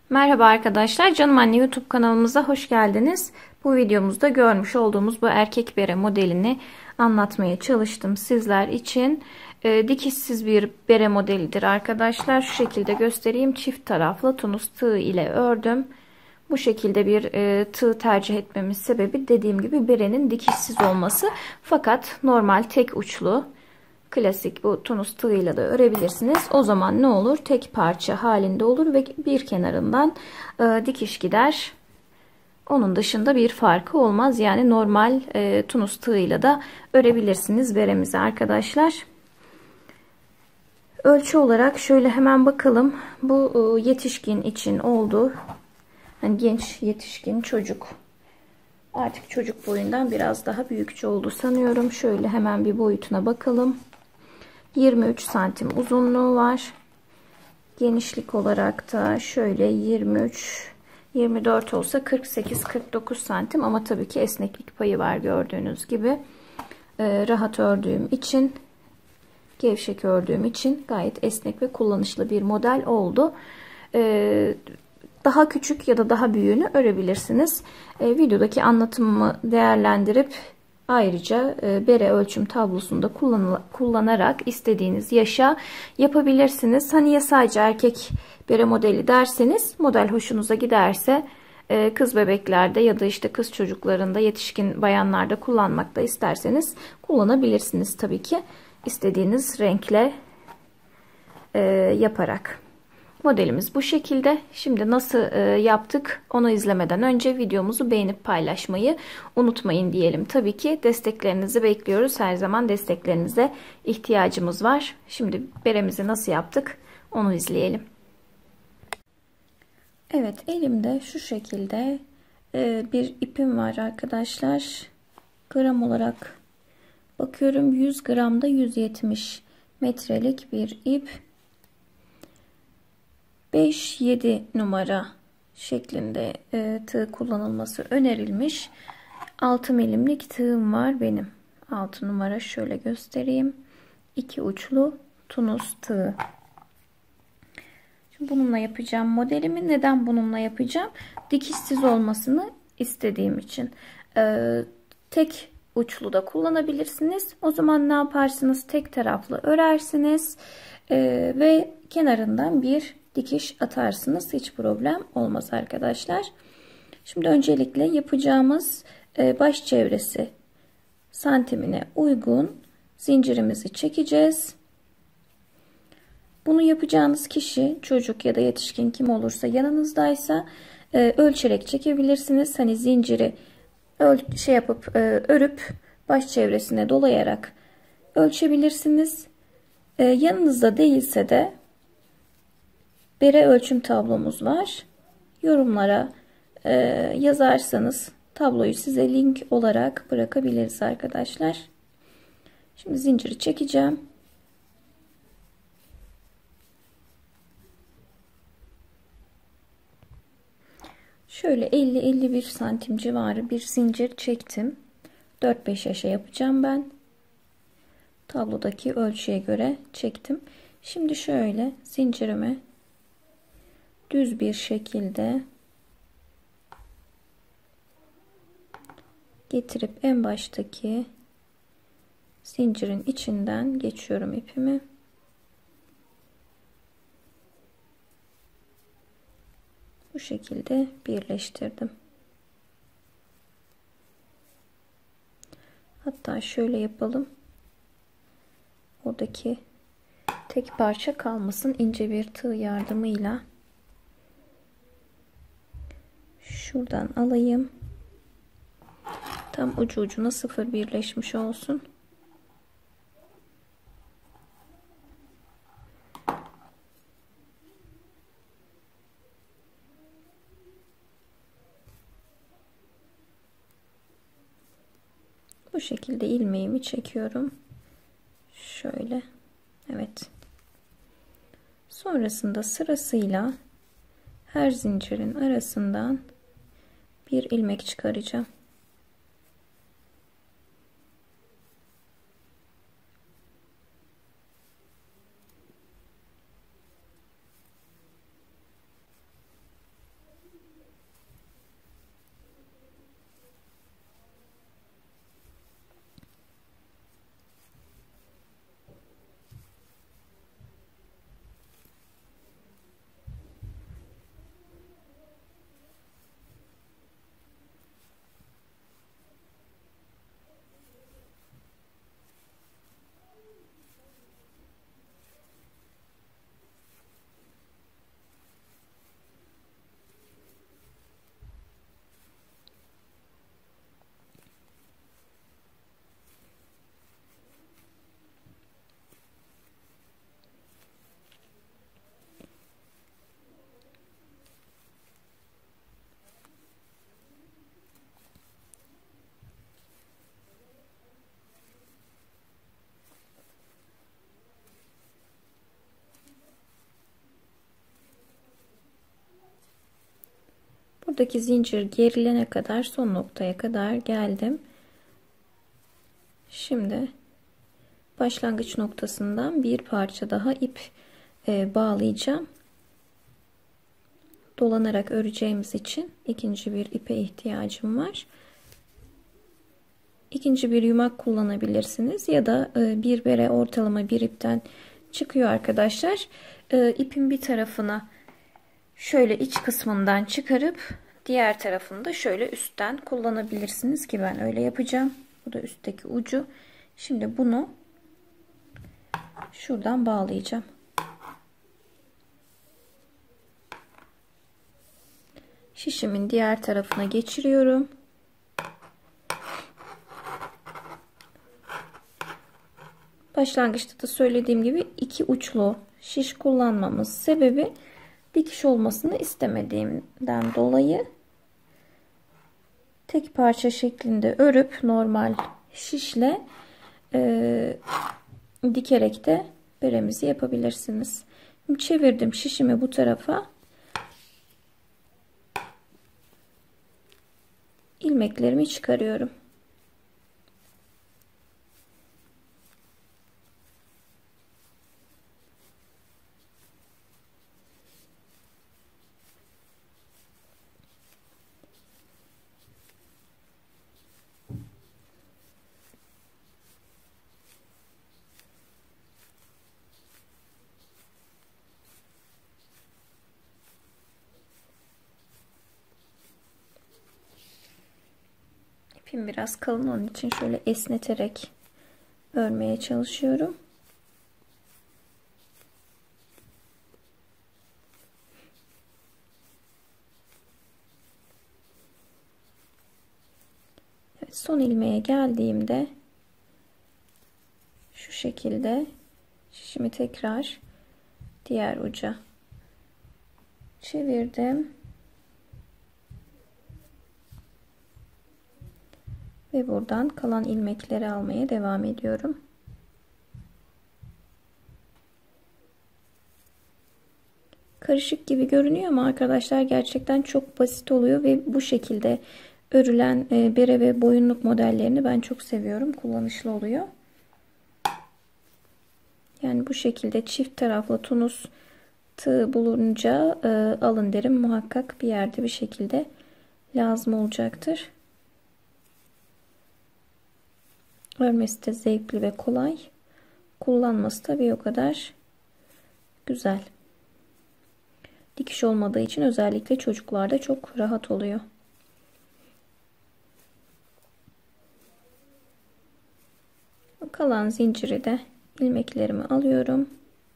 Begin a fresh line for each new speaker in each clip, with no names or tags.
Merhaba arkadaşlar, Canım Anne YouTube kanalımıza hoş geldiniz. Bu videomuzda görmüş olduğumuz bu erkek bere modelini anlatmaya çalıştım sizler için. Dikişsiz bir bere modelidir arkadaşlar. Şu şekilde göstereyim. Çift taraflı tunus tığ ile ördüm. Bu şekilde bir tığ tercih etmemin sebebi dediğim gibi berenin dikişsiz olması. Fakat normal tek uçlu klasik bu tunus tığıyla da örebilirsiniz. O zaman ne olur? Tek parça halinde olur ve bir kenarından dikiş gider. Onun dışında bir farkı olmaz. Yani normal tunus tığıyla da örebilirsiniz beremizi arkadaşlar. Ölçü olarak şöyle hemen bakalım. Bu yetişkin için oldu. Hani genç, yetişkin, çocuk. Artık çocuk boyundan biraz daha büyükçe oldu sanıyorum. Şöyle hemen bir boyutuna bakalım. 23 santim uzunluğu var. Genişlik olarak da şöyle 23, 24 olsa 48-49 santim ama tabii ki esneklik payı var gördüğünüz gibi. Rahat ördüğüm için, gevşek ördüğüm için gayet esnek ve kullanışlı bir model oldu. Daha küçük ya da daha büyüğünü örebilirsiniz. Videodaki anlatımımı değerlendirip ayrıca bere ölçüm tablosunda kullanarak istediğiniz yaşa yapabilirsiniz. Hani ya sadece erkek bere modeli derseniz, model hoşunuza giderse kız bebeklerde ya da işte kız çocuklarında, yetişkin bayanlarda kullanmak da isterseniz kullanabilirsiniz tabii ki. İstediğiniz renkle yaparak. Modelimiz bu şekilde. Şimdi nasıl yaptık onu izlemeden önce videomuzu beğenip paylaşmayı unutmayın diyelim. Tabii ki desteklerinizi bekliyoruz. Her zaman desteklerinize ihtiyacımız var. Şimdi beremizi nasıl yaptık onu izleyelim. Evet, elimde şu şekilde bir ipim var arkadaşlar. Gram olarak bakıyorum, 100 gramda 170 metrelik bir ip. 5-7 numara şeklinde tığ kullanılması önerilmiş. 6 milimlik tığım var benim. 6 numara, şöyle göstereyim. 2 uçlu tunus tığ. Şimdi bununla yapacağım modelimi. Neden bununla yapacağım? Dikişsiz olmasını istediğim için. Tek uçlu da kullanabilirsiniz. O zaman ne yaparsınız? Tek taraflı örersiniz ve kenarından bir dikiş atarsınız. Hiç problem olmaz arkadaşlar. Şimdi öncelikle yapacağımız baş çevresi santimine uygun zincirimizi çekeceğiz. Bunu yapacağınız kişi, çocuk ya da yetişkin kim olursa yanınızdaysa ölçerek çekebilirsiniz. Hani zinciri örüp baş çevresine dolayarak ölçebilirsiniz. Yanınızda değilse de bere ölçüm tablomuz var. Yorumlara yazarsanız tabloyu size link olarak bırakabiliriz arkadaşlar. Şimdi zinciri çekeceğim. Şöyle 50-51 santim civarı bir zincir çektim. 4-5 yaşa yapacağım ben. Tablodaki ölçüye göre çektim. Şimdi şöyle zincirimi düz bir şekilde getirip en baştaki zincirin içinden geçiyorum ipimi. Bu şekilde birleştirdim. Hatta şöyle yapalım. Oradaki tek parça kalmasın. İnce bir tığ yardımıyla şuradan alayım. Tam ucu ucuna sıfır birleşmiş olsun. Bu şekilde ilmeğimi çekiyorum. Şöyle. Evet. Sonrasında sırasıyla her zincirin arasından bir ilmek çıkaracağım. buradaki zincir gerilene kadar son noktaya kadar geldim. Şimdi başlangıç noktasından bir parça daha ip bağlayacağım. Dolanarak öreceğimiz için ikinci bir ipe ihtiyacım var. İkinci bir yumak kullanabilirsiniz ya da bir bere ortalama bir ipten çıkıyor arkadaşlar. İpin bir tarafına şöyle iç kısmından çıkarıp diğer tarafını da şöyle üstten kullanabilirsiniz ki ben öyle yapacağım. Bu da üstteki ucu. Şimdi bunu şuradan bağlayacağım. Şişimin diğer tarafına geçiriyorum. Başlangıçta da söylediğim gibi iki uçlu şiş kullanmamız sebebi dikiş olmasını istemediğimden dolayı tek parça şeklinde örüp normal şişle dikerek de beremizi yapabilirsiniz. Şimdi çevirdim şişimi bu tarafa. İlmeklerimi çıkarıyorum. İpim biraz kalın, onun için şöyle esneterek örmeye çalışıyorum. Evet, son ilmeğe geldiğimde şu şekilde şişimi tekrar diğer uca çevirdim. Ve buradan kalan ilmekleri almaya devam ediyorum. Karışık gibi görünüyor ama arkadaşlar gerçekten çok basit oluyor ve bu şekilde örülen bere ve boyunluk modellerini ben çok seviyorum. Kullanışlı oluyor. Yani bu şekilde çift taraflı tunus tığ bulunca alın derim. Muhakkak bir yerde bir şekilde lazım olacaktır. Örmesi de zevkli ve kolay. Kullanması tabii o kadar güzel. Dikiş olmadığı için özellikle çocuklarda çok rahat oluyor. Kalan zinciri de ilmeklerimi alıyorum.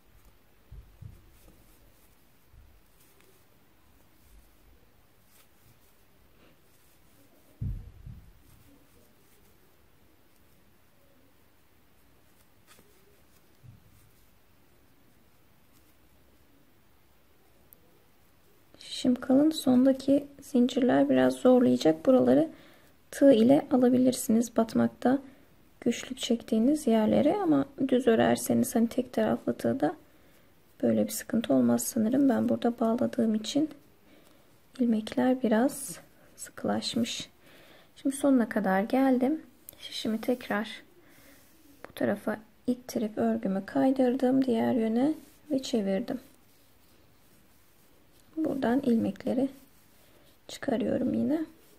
Şişim kalın. Sondaki zincirler biraz zorlayacak. Buraları tığ ile alabilirsiniz batmakta güçlük çektiğiniz yerlere, ama düz örerseniz hani tek taraflı tığda böyle bir sıkıntı olmaz sanırım. Ben burada bağladığım için ilmekler biraz sıkılaşmış. Şimdi sonuna kadar geldim. Şişimi tekrar bu tarafa ittirip örgümü kaydırdım diğer yöne ve çevirdim. Buradan ilmekleri çıkarıyorum yine.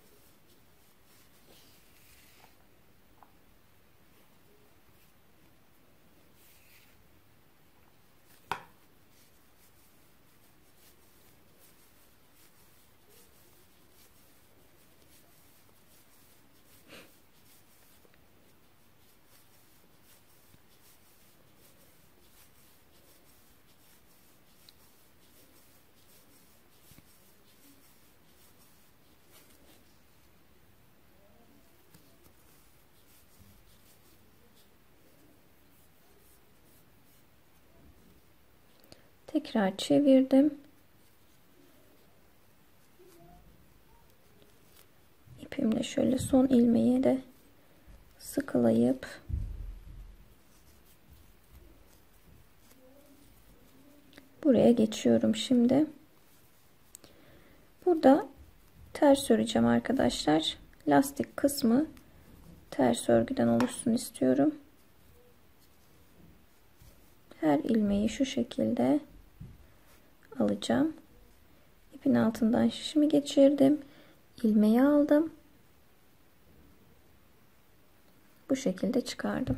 Tekrar çevirdim. İpimle şöyle son ilmeği de sıkılayıp buraya geçiyorum şimdi. Burada ters öreceğim arkadaşlar. Lastik kısmı ters örgüden oluşsun istiyorum. Her ilmeği şu şekilde alacağım. İpin altından şişimi geçirdim. İlmeği aldım. Bu şekilde çıkardım.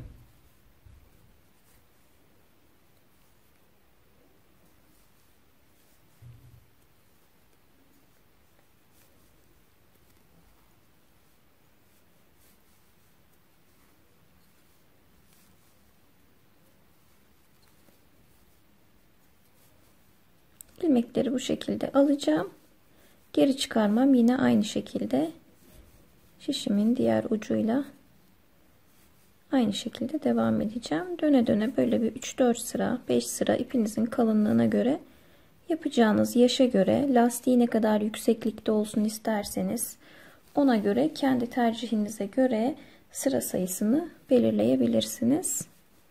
İlmekleri bu şekilde alacağım. Geri çıkarmam yine aynı şekilde şişimin diğer ucuyla aynı şekilde devam edeceğim. Döne döne böyle bir 3-4 sıra 5 sıra ipinizin kalınlığına göre, yapacağınız yaşa göre, lastiği ne kadar yükseklikte olsun isterseniz ona göre, kendi tercihinize göre sıra sayısını belirleyebilirsiniz.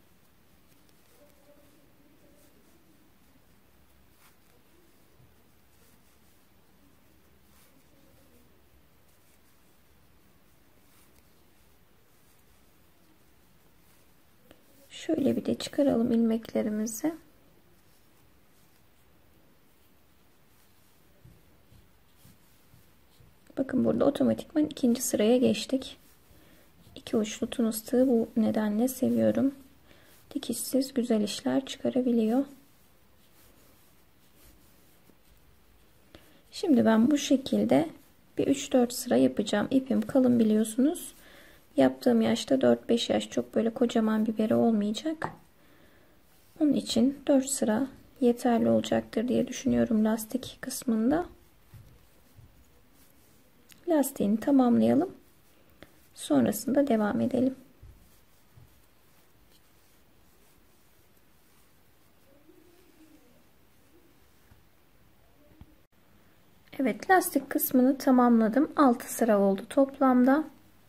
Şöyle bir de çıkaralım ilmeklerimizi. Bakın burada otomatikman ikinci sıraya geçtik. İki uçlu tunus tığı bu nedenle seviyorum. Dikişsiz güzel işler çıkarabiliyor. Şimdi ben bu şekilde bir 3-4 sıra yapacağım. İpim kalın biliyorsunuz. Yaptığım yaşta 4-5 yaş, çok böyle kocaman bir bere olmayacak. Onun için 4 sıra yeterli olacaktır diye düşünüyorum lastik kısmında. Lastiğini tamamlayalım. Sonrasında devam edelim. Evet, lastik kısmını tamamladım. 6 sıra oldu toplamda.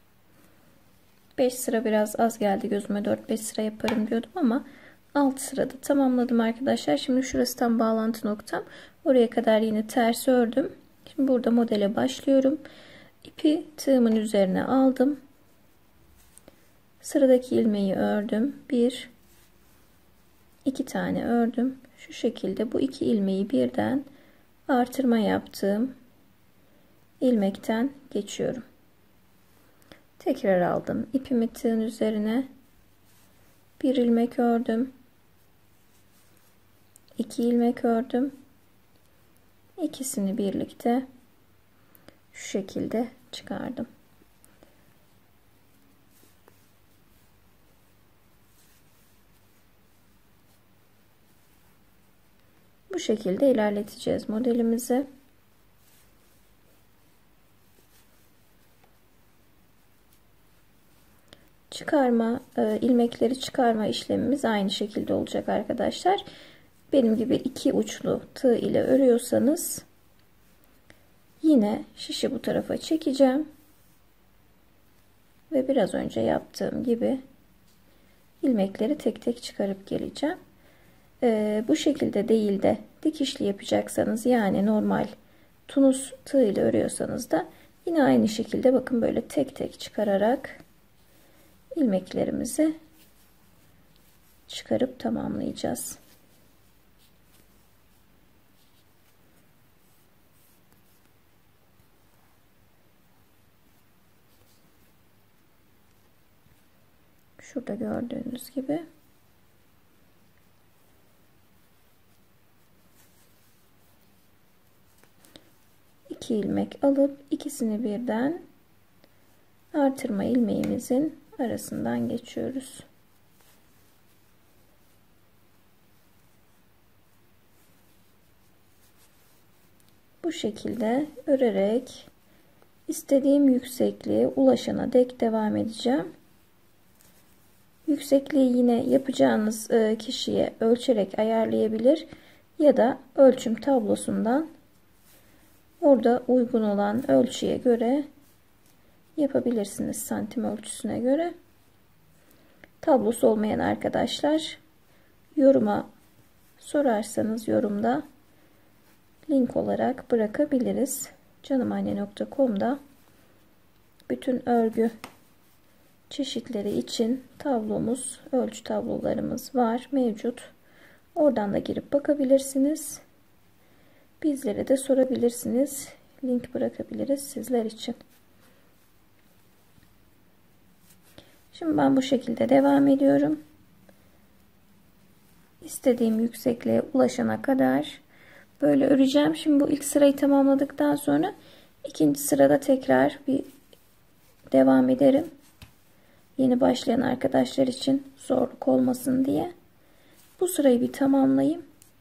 5 sıra biraz az geldi gözüme. 4-5 sıra yaparım diyordum ama 6 sırada tamamladım arkadaşlar. Şimdi şurası tam bağlantı noktam. Oraya kadar yine ters ördüm. Şimdi burada modele başlıyorum. İpi tığımın üzerine aldım. Sıradaki ilmeği ördüm. 1 2 tane ördüm. Şu şekilde bu iki ilmeği birden artırma yaptığım ilmekten geçiyorum. Tekrar aldım. İpimi tığın üzerine bir ilmek ördüm. 2 ilmek ördüm. İkisini birlikte şu şekilde çıkardım. Bu şekilde ilerleteceğiz modelimizi. Çıkarma, ilmekleri çıkarma işlemimiz aynı şekilde olacak arkadaşlar. Benim gibi iki uçlu tığ ile örüyorsanız yine şişi bu tarafa çekeceğim ve biraz önce yaptığım gibi ilmekleri tek tek çıkarıp geleceğim. Bu şekilde değil de dikişli yapacaksanız, yani normal tunus tığ ile örüyorsanız da yine aynı şekilde bakın böyle tek tek çıkararak ilmeklerimizi çıkarıp tamamlayacağız. Şurada gördüğünüz gibi iki ilmek alıp ikisini birden artırma ilmeğimizin arasından geçiyoruz. Bu şekilde örerek istediğim yüksekliğe ulaşana dek devam edeceğim. Yüksekliği yine yapacağınız kişiye ölçerek ayarlayabilir ya da ölçüm tablosundan orada uygun olan ölçüye göre yapabilirsiniz, santim ölçüsüne göre. Tablosu olmayan arkadaşlar yoruma sorarsanız yorumda link olarak bırakabiliriz. canımanne.com'da bütün örgü çeşitleri için tablomuz, ölçü tablolarımız var, mevcut. Oradan da girip bakabilirsiniz. Bizlere de sorabilirsiniz. Link bırakabiliriz sizler için. Şimdi ben bu şekilde devam ediyorum. İstediğim yüksekliğe ulaşana kadar böyle öreceğim. Şimdi bu ilk sırayı tamamladıktan sonra ikinci sırada tekrar bir devam ederim. Yeni başlayan arkadaşlar için zorluk olmasın diye. Bu sırayı bir tamamlayayım.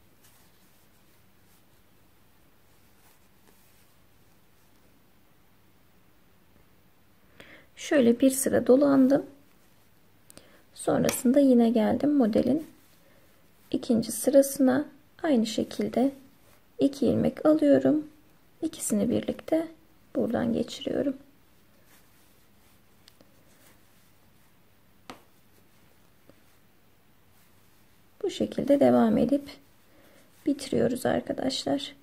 Şöyle bir sıra dolandım. Sonrasında yine geldim modelin ikinci sırasına. Aynı şekilde 2 ilmek alıyorum. İkisini birlikte buradan geçiriyorum. Bu şekilde devam edip bitiriyoruz arkadaşlar.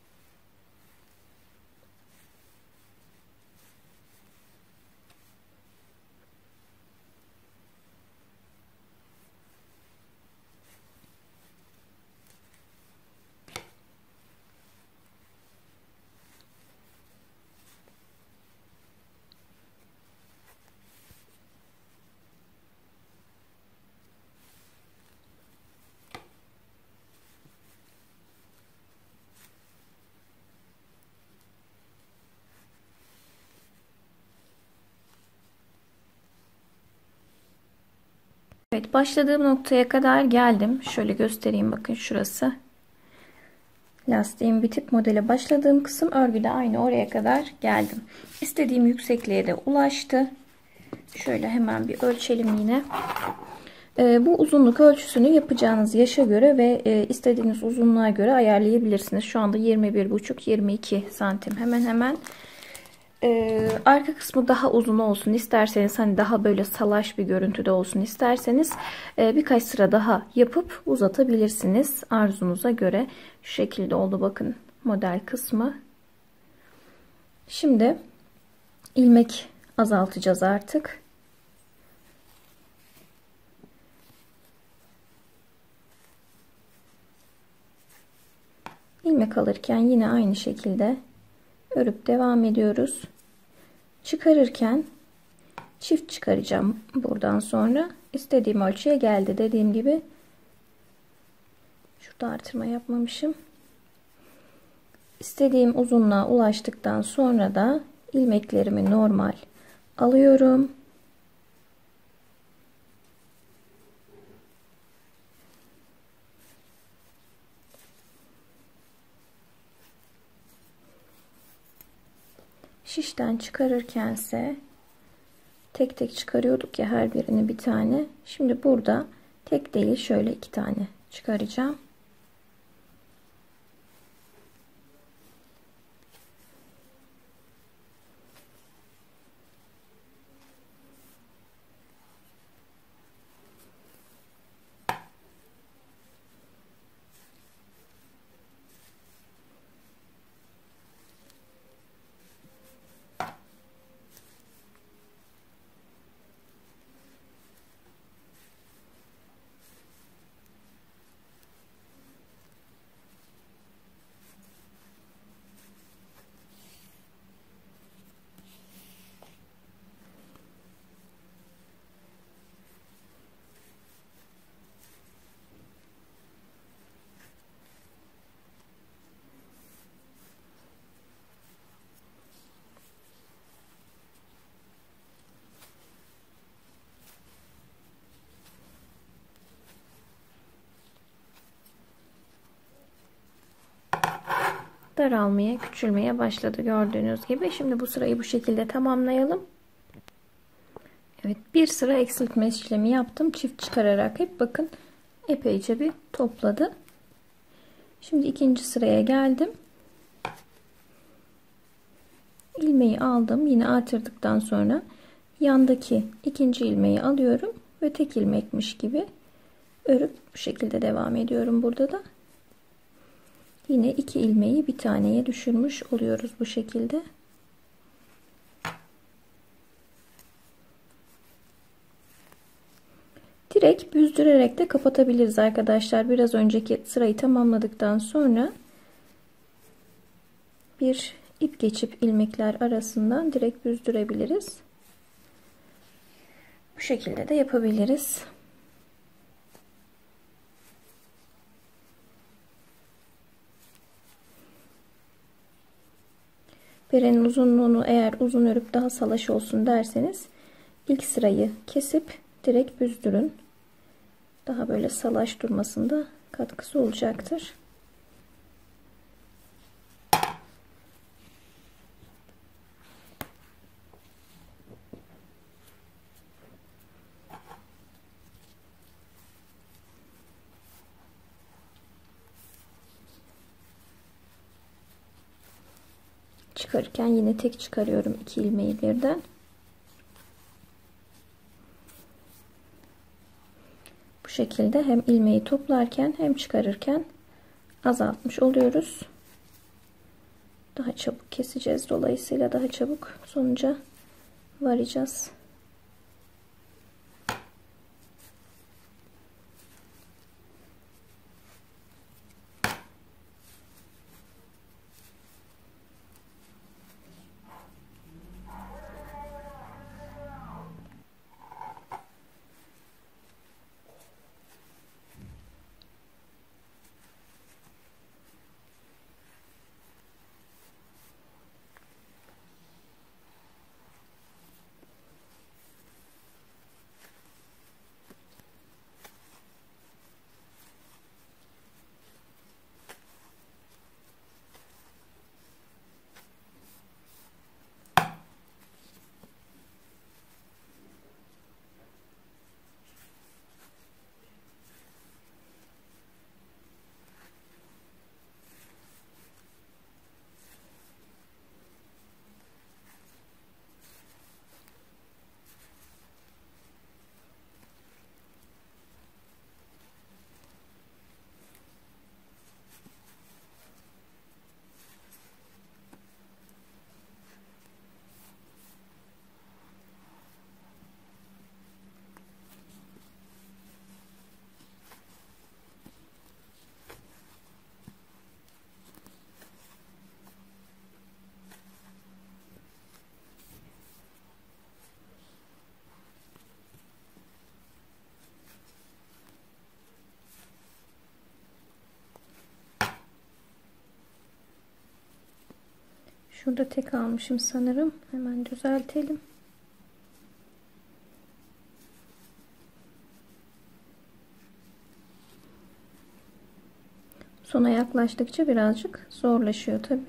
Evet, başladığım noktaya kadar geldim. Şöyle göstereyim, bakın şurası. Lastiğim bitip modele başladığım kısım, örgüde aynı oraya kadar geldim. İstediğim yüksekliğe de ulaştı. Şöyle hemen bir ölçelim yine. Bu uzunluk ölçüsünü yapacağınız yaşa göre ve istediğiniz uzunluğa göre ayarlayabilirsiniz. Şu anda 21,5-22 santim hemen hemen. Arka kısmı daha uzun olsun isterseniz, hani daha böyle salaş bir görüntüde olsun isterseniz birkaç sıra daha yapıp uzatabilirsiniz arzunuza göre. Şu şekilde oldu, bakın model kısmı. Şimdi ilmek azaltacağız artık. İlmek alırken yine aynı şekilde örüp devam ediyoruz. Çıkarırken çift çıkaracağım buradan sonra. İstediğim ölçüye geldi. Dediğim gibi şurada artırma yapmamışım. İstediğim uzunluğa ulaştıktan sonra da ilmeklerimi normal alıyorum. Şişten çıkarırkense tek tek çıkarıyorduk ya her birini bir tane. Şimdi burada tek değil, şöyle 2 tane çıkaracağım. Daralmaya, küçülmeye başladı gördüğünüz gibi. Şimdi bu sırayı bu şekilde tamamlayalım. Evet, bir sıra eksiltme işlemi yaptım. Çift çıkararak hep bakın epeyce bir topladı. Şimdi ikinci sıraya geldim. İlmeği aldım. Yine artırdıktan sonra yandaki ikinci ilmeği alıyorum ve tek ilmekmiş gibi örüp bu şekilde devam ediyorum burada da. Yine 2 ilmeği bir taneye düşürmüş oluyoruz bu şekilde. Direkt büzdürerek de kapatabiliriz arkadaşlar. Biraz önceki sırayı tamamladıktan sonra bir ip geçip ilmekler arasından direkt büzdürebiliriz. Bu şekilde de yapabiliriz. Berenin uzunluğunu eğer uzun örüp daha salaş olsun derseniz ilk sırayı kesip direkt büzdürün. Daha böyle salaş durmasında katkısı olacaktır. Çıkarırken yine tek çıkarıyorum 2 ilmeği birden. Bu şekilde hem ilmeği toplarken hem çıkarırken azaltmış oluyoruz. Daha çabuk keseceğiz. Dolayısıyla daha çabuk sonuca varacağız. Şurada tek almışım sanırım. Hemen düzeltelim. Sona yaklaştıkça birazcık zorlaşıyor tabii.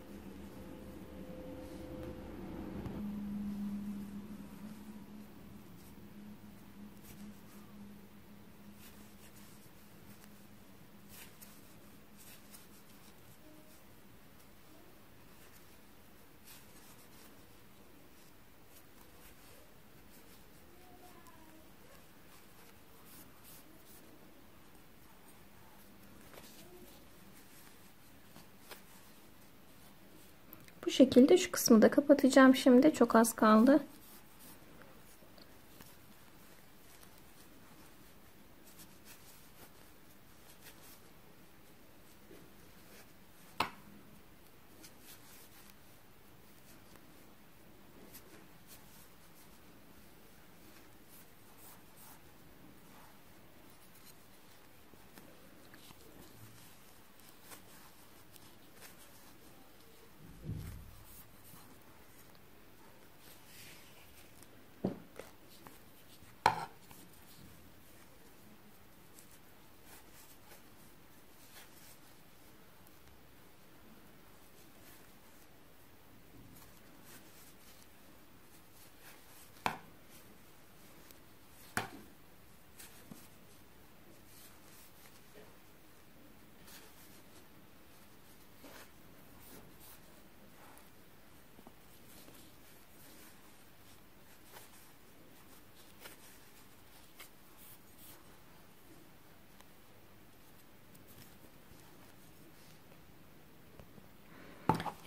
Bu şekilde şu kısmı da kapatacağım şimdi. Çok az kaldı.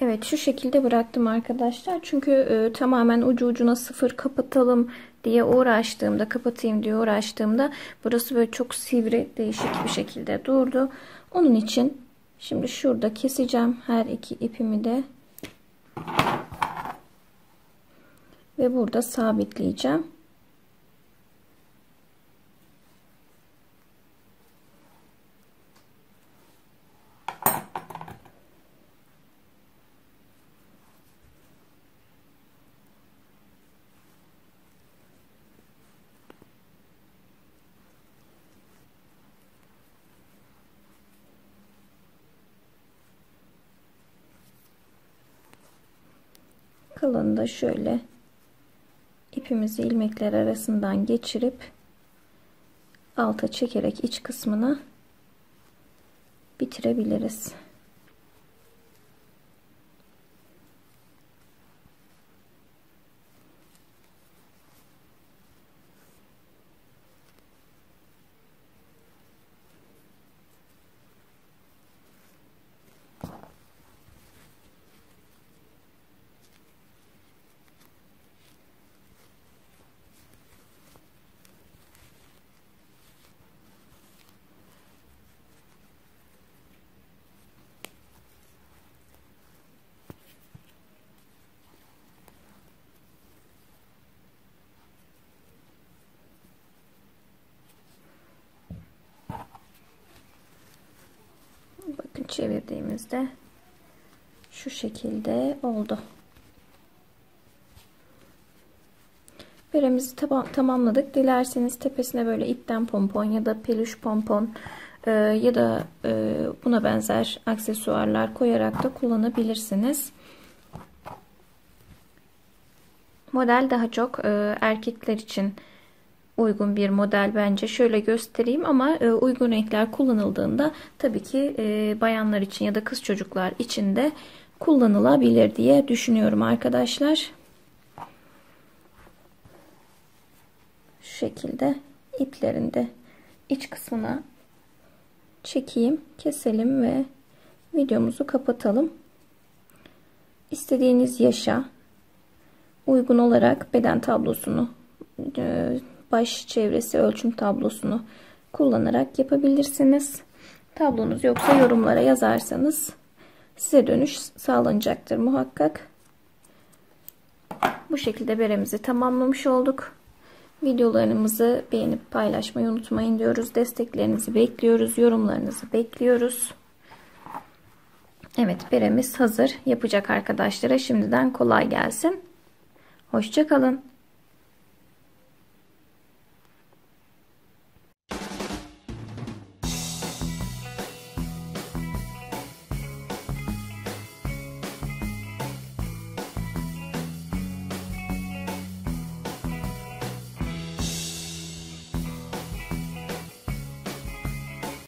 Evet, şu şekilde bıraktım arkadaşlar. Çünkü tamamen ucu ucuna sıfır kapatalım diye uğraştığımda, kapatayım diye uğraştığımda burası böyle çok sivri, değişik bir şekilde durdu. Onun için şimdi şurada keseceğim her iki ipimi de ve burada sabitleyeceğim. Kalanını da şöyle ipimizi ilmekler arasından geçirip alta çekerek iç kısmını bitirebiliriz. Bakın çevirdiğimizde şu şekilde oldu. Beremizi tamamladık. Dilerseniz tepesine böyle ipten pompon ya da peluş pompon ya da buna benzer aksesuarlar koyarak da kullanabilirsiniz. Model daha çok erkekler için uygun bir model bence. Şöyle göstereyim ama uygun renkler kullanıldığında tabii ki bayanlar için ya da kız çocuklar için de kullanılabilir diye düşünüyorum arkadaşlar. Şu şekilde iplerin de iç kısmına çekeyim, keselim ve videomuzu kapatalım. İstediğiniz yaşa uygun olarak beden tablosunu, baş çevresi ölçüm tablosunu kullanarak yapabilirsiniz. Tablonuz yoksa yorumlara yazarsanız size dönüş sağlanacaktır muhakkak. Bu şekilde beremizi tamamlamış olduk. Videolarımızı beğenip paylaşmayı unutmayın diyoruz. Desteklerinizi bekliyoruz. Yorumlarınızı bekliyoruz. Evet, beremiz hazır. Yapacak arkadaşlara şimdiden kolay gelsin. Hoşça kalın.